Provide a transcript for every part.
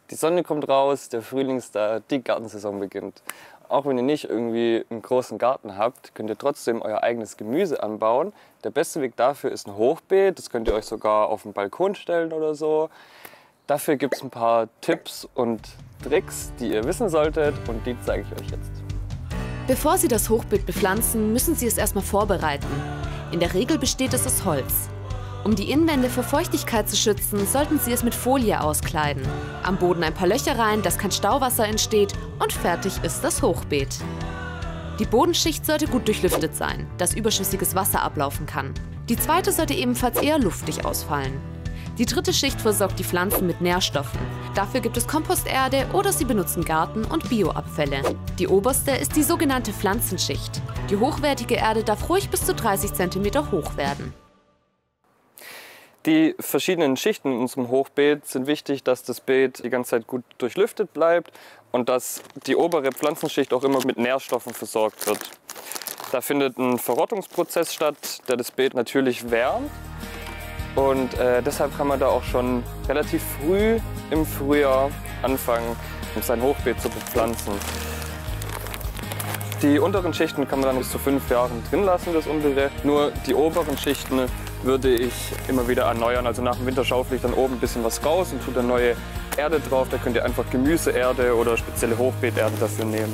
Die Sonne kommt raus, der Frühling ist da, die Gartensaison beginnt. Auch wenn ihr nicht irgendwie einen großen Garten habt, könnt ihr trotzdem euer eigenes Gemüse anbauen. Der beste Weg dafür ist ein Hochbeet. Das könnt ihr euch sogar auf den Balkon stellen oder so. Dafür gibt es ein paar Tipps und Tricks, die ihr wissen solltet, und die zeige ich euch jetzt. Bevor Sie das Hochbeet bepflanzen, müssen Sie es erstmal vorbereiten. In der Regel besteht es aus Holz. Um die Innenwände vor Feuchtigkeit zu schützen, sollten Sie es mit Folie auskleiden. Am Boden ein paar Löcher rein, dass kein Stauwasser entsteht, und fertig ist das Hochbeet. Die Bodenschicht sollte gut durchlüftet sein, dass überschüssiges Wasser ablaufen kann. Die zweite sollte ebenfalls eher luftig ausfallen. Die dritte Schicht versorgt die Pflanzen mit Nährstoffen. Dafür gibt es Komposterde oder Sie benutzen Garten- und Bioabfälle. Die oberste ist die sogenannte Pflanzenschicht. Die hochwertige Erde darf ruhig bis zu 30 cm hoch werden. Die verschiedenen Schichten in unserem Hochbeet sind wichtig, dass das Beet die ganze Zeit gut durchlüftet bleibt und dass die obere Pflanzenschicht auch immer mit Nährstoffen versorgt wird. Da findet ein Verrottungsprozess statt, der das Beet natürlich wärmt, und deshalb kann man da auch schon relativ früh im Frühjahr anfangen, sein Hochbeet zu bepflanzen. Die unteren Schichten kann man dann bis zu 5 Jahren drin lassen, das untere. Nur die oberen Schichten würde ich immer wieder erneuern. Also nach dem Winter schaufel ich dann oben ein bisschen was raus und tue dann neue Erde drauf. Da könnt ihr einfach Gemüseerde oder spezielle Hochbeeterde dafür nehmen.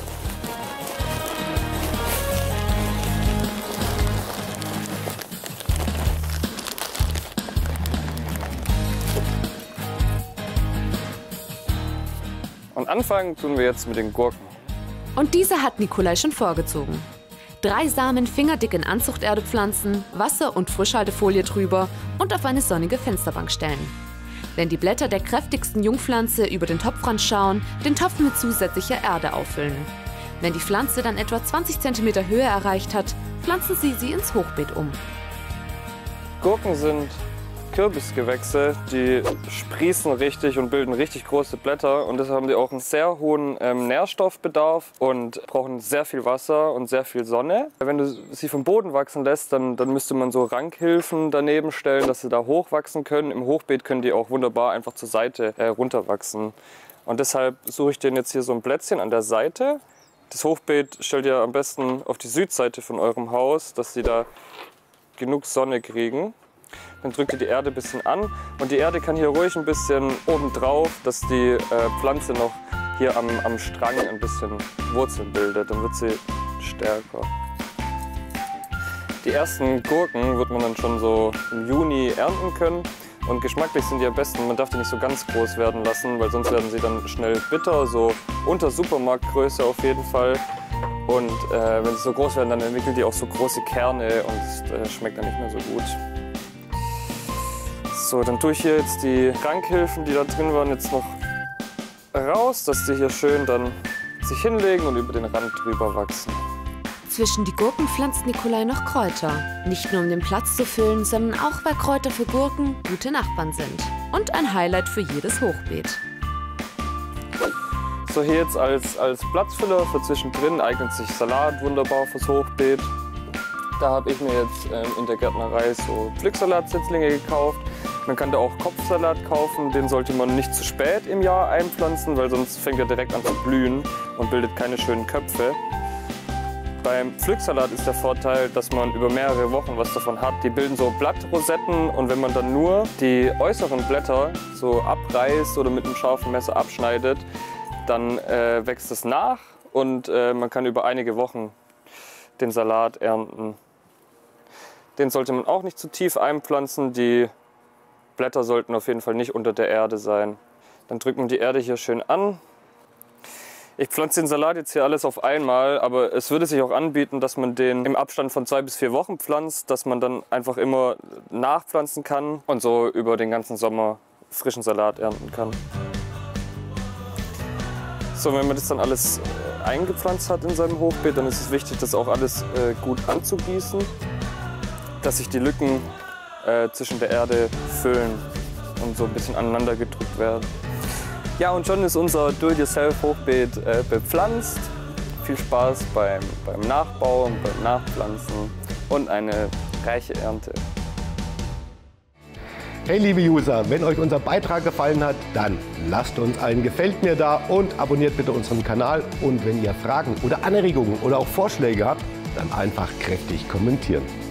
Und anfangen tun wir jetzt mit den Gurken. Und diese hat Nikolai schon vorgezogen. 3 Samen fingerdick in Anzuchterde pflanzen, Wasser und Frischhaltefolie drüber und auf eine sonnige Fensterbank stellen. Wenn die Blätter der kräftigsten Jungpflanze über den Topfrand schauen, den Topf mit zusätzlicher Erde auffüllen. Wenn die Pflanze dann etwa 20 cm Höhe erreicht hat, pflanzen Sie sie ins Hochbeet um. Gurken sind Kürbisgewächse, die sprießen richtig und bilden richtig große Blätter, und deshalb haben die auch einen sehr hohen Nährstoffbedarf und brauchen sehr viel Wasser und sehr viel Sonne. Wenn du sie vom Boden wachsen lässt, dann müsste man so Rankhilfen daneben stellen, dass sie da hochwachsen können. Im Hochbeet können die auch wunderbar einfach zur Seite runterwachsen. Und deshalb suche ich denen jetzt hier so ein Plätzchen an der Seite. Das Hochbeet stellt ihr am besten auf die Südseite von eurem Haus, dass sie da genug Sonne kriegen. Dann drückt ihr die Erde ein bisschen an, und die Erde kann hier ruhig ein bisschen oben drauf, dass die Pflanze noch hier am Strang ein bisschen Wurzeln bildet. Dann wird sie stärker. Die ersten Gurken wird man dann schon so im Juni ernten können. Und geschmacklich sind die am besten, man darf die nicht so ganz groß werden lassen, weil sonst werden sie dann schnell bitter, so unter Supermarktgröße auf jeden Fall. Und wenn sie so groß werden, dann entwickeln die auch so große Kerne, und es schmeckt dann nicht mehr so gut. So, dann tue ich hier jetzt die Rankhilfen, die da drin waren, jetzt noch raus, dass die hier schön dann sich hinlegen und über den Rand drüber wachsen. Zwischen die Gurken pflanzt Nikolai noch Kräuter. Nicht nur um den Platz zu füllen, sondern auch, weil Kräuter für Gurken gute Nachbarn sind. Und ein Highlight für jedes Hochbeet. So, hier jetzt als Platzfüller für zwischendrin eignet sich Salat wunderbar fürs Hochbeet. Da habe ich mir jetzt in der Gärtnerei so Pflücksalatsetzlinge gekauft. Man kann da auch Kopfsalat kaufen, den sollte man nicht zu spät im Jahr einpflanzen, weil sonst fängt er direkt an zu blühen und bildet keine schönen Köpfe. Beim Pflücksalat ist der Vorteil, dass man über mehrere Wochen was davon hat. Die bilden so Blattrosetten, und wenn man dann nur die äußeren Blätter so abreißt oder mit einem scharfen Messer abschneidet, dann wächst es nach, und man kann über einige Wochen den Salat ernten. Den sollte man auch nicht zu tief einpflanzen. Die Blätter sollten auf jeden Fall nicht unter der Erde sein. Dann drückt man die Erde hier schön an. Ich pflanze den Salat jetzt hier alles auf einmal, aber es würde sich auch anbieten, dass man den im Abstand von 2 bis 4 Wochen pflanzt, dass man dann einfach immer nachpflanzen kann und so über den ganzen Sommer frischen Salat ernten kann. So, wenn man das dann alles eingepflanzt hat in seinem Hochbeet, dann ist es wichtig, das auch alles gut anzugießen, dass sich die Lücken zwischen der Erde füllen und so ein bisschen aneinander gedrückt werden. Ja, und schon ist unser Do-it-yourself-Hochbeet bepflanzt. Viel Spaß beim Nachbauen, beim Nachpflanzen und eine reiche Ernte. Hey liebe User, wenn euch unser Beitrag gefallen hat, dann lasst uns ein Gefällt mir da und abonniert bitte unseren Kanal. Und wenn ihr Fragen oder Anregungen oder auch Vorschläge habt, dann einfach kräftig kommentieren.